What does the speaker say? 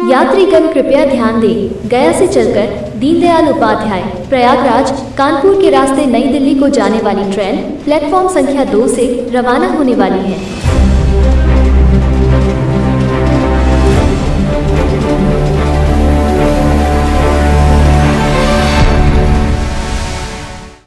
यात्रीगण कृपया ध्यान दें, गया से चलकर दीनदयाल उपाध्याय प्रयागराज कानपुर के रास्ते नई दिल्ली को जाने वाली ट्रेन प्लेटफॉर्म संख्या 2 से रवाना होने वाली है।